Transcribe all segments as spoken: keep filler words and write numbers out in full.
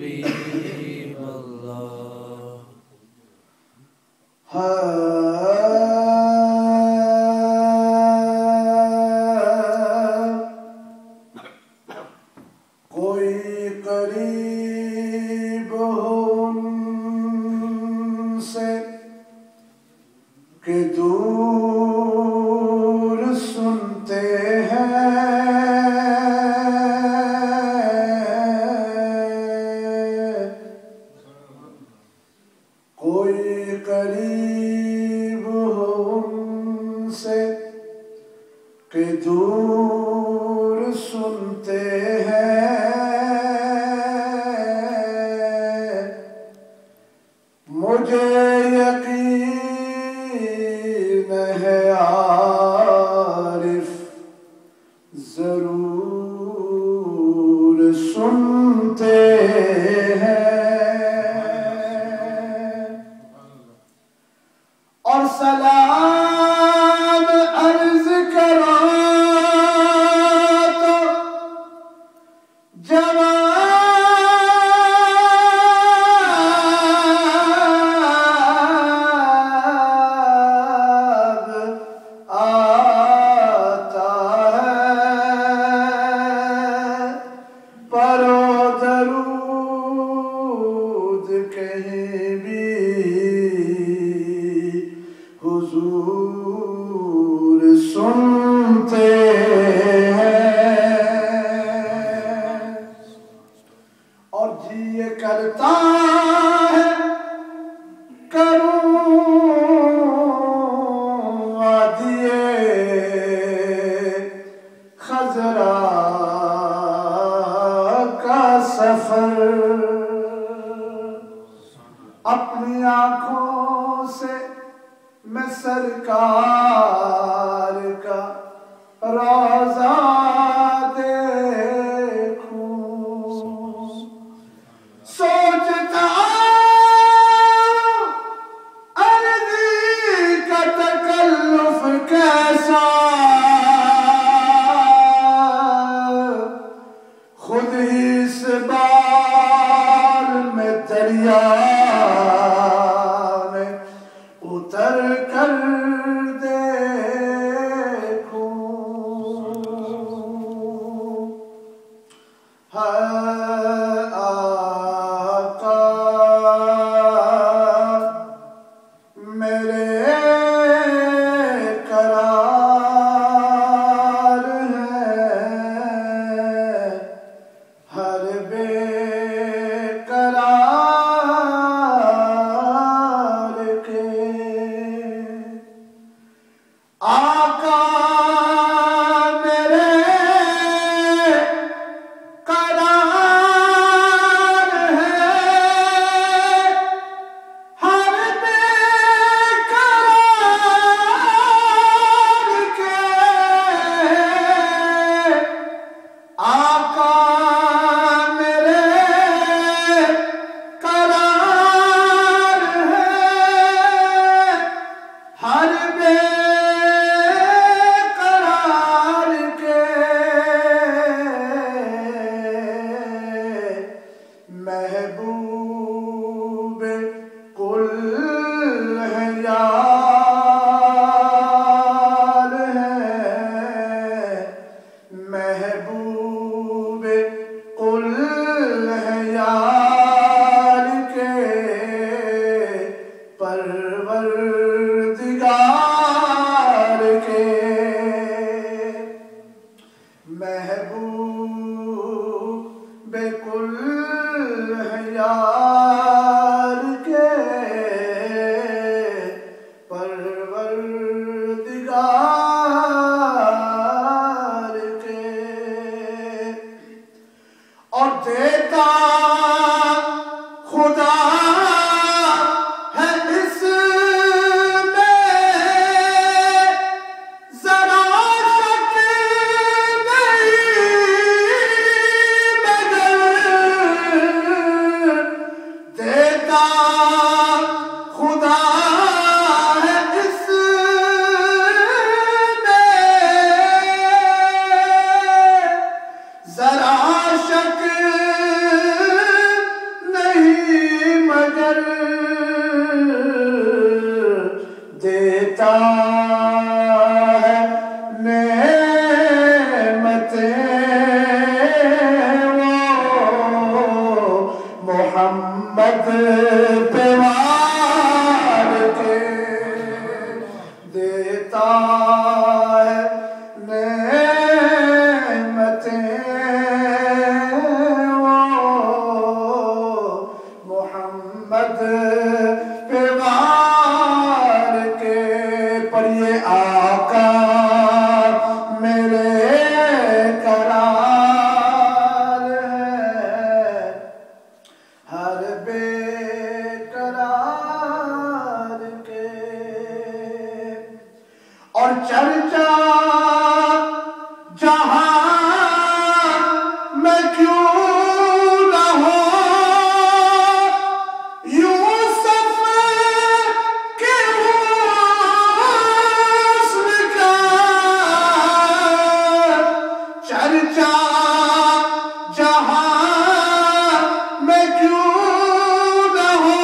حبیب اللہ کوئی قریب ہو ان سے کہ دور سنتے ہیں کوئی قریب ہو ان سے کہ دور سنتے ہیں مجھے یقین ہے عارف ضرور سنتے ہیں اور سلام عرض کرو تو جواب آتا ہے پرو درود کہیں بھی حضور سنتے ہیں اور جی یہ کرتا ہے کروں وادیے خضرا کا سفر اپنی آنکھوں سے میں سرکار کا روضہ دیکھوں سوچتا عرضی کا تکلف کیسا خود ہی اس بار میں دریا میں اتر کر دیکھوں ہے آقا میرے قرار ہے ہر بے قرار کے آقا میرے قرار ہے ہر بے قرار کے آقا میرے قرار ہے ہر بے قرار کے محبوب کل ہے یار ہے محبوب کل ہے یار کے پروردگار کے محبوب کل ہے یار کے پروردگار کے اور دیتا خدا ہے اس میں ذرا شک نہیں مگر محمد پہ وار کے دیتا ہے نعمتیں وہ محمد پہ وار کے پر یہ آقا میرے قرار ہے ہر بے قرار کے اور چرچا جہاں میں کیوں نہ ہو یوسف کے حسن کا چرچا جہاں میں کیوں نہ ہو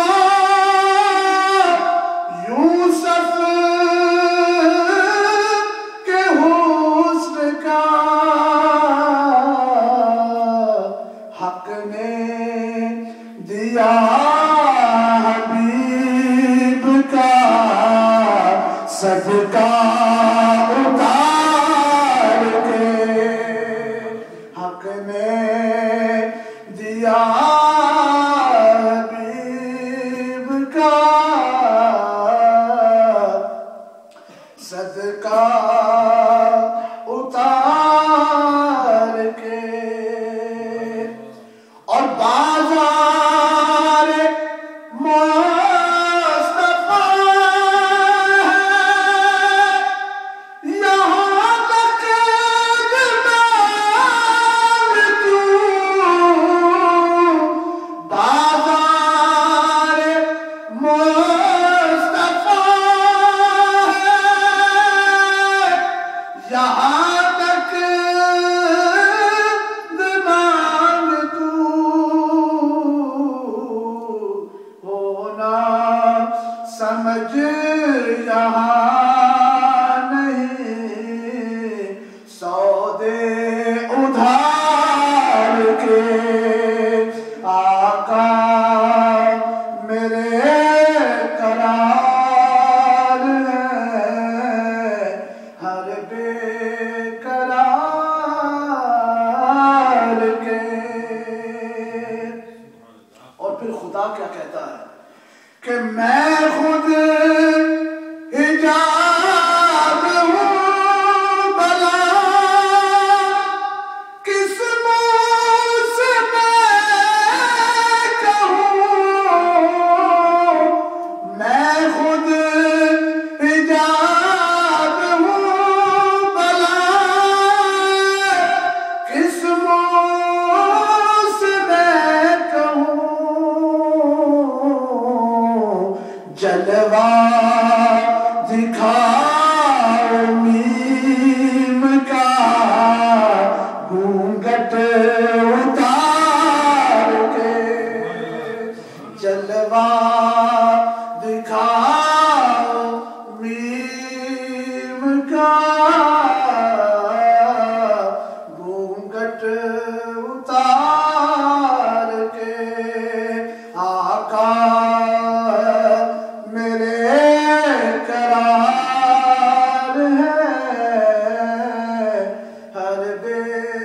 یوسف کے حسن کا حق نے دیا حبیب کا صدقہ اتار کے حق نے دیا حبیب کا صدقہ اتار کے اور بازار مصطفیٰ ہے یہاں تک جمال تو بازار مصطفیٰ ہے یہاں تک دماغ تو ہونا سمجھ یہاں نہیں سودے ادھار کے آقا میرے قرار ہے ہر بے قرار کے اور پھر خدا کیا کہتا ہے کہ میں خود حجاب ہوں بلا کس منہ سے میں کہوں میں خود حجاب ہوں بلا کس منہ سے میں کہوں جلوہ دکھاؤ میم کا گھونگھٹ اتار کے جلوہ دکھاؤ میم کا گھونگھٹ اتار کے آقا میرے قرار ہے ہر بے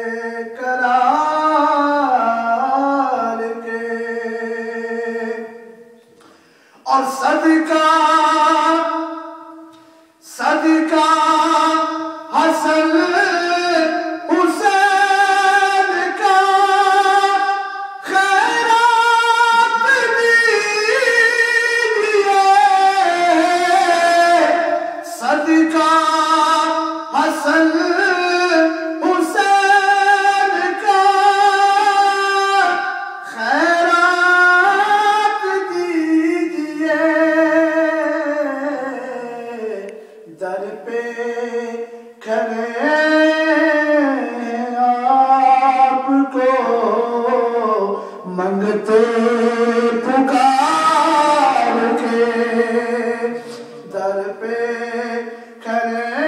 قرار کے اور صدقہ صدقہ حسن حسین کا خیرات دیجئے صدقہ حسن حسین کا خیرات دیجئے در پہ کھڑے آپ کو منگتے پکار کے در پہ کھڑے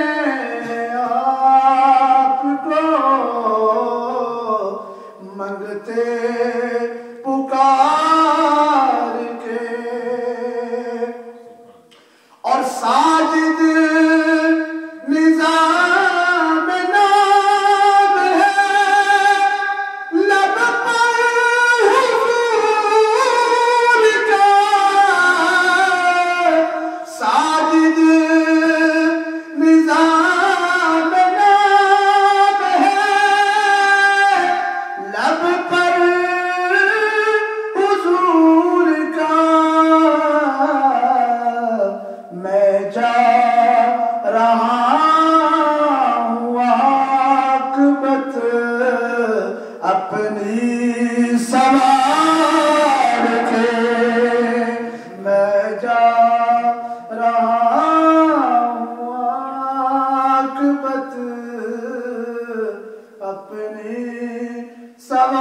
آپ کو منگتے پکار اپنی سوار کے میں جا رہا ہوں عاقبت اپنی سوار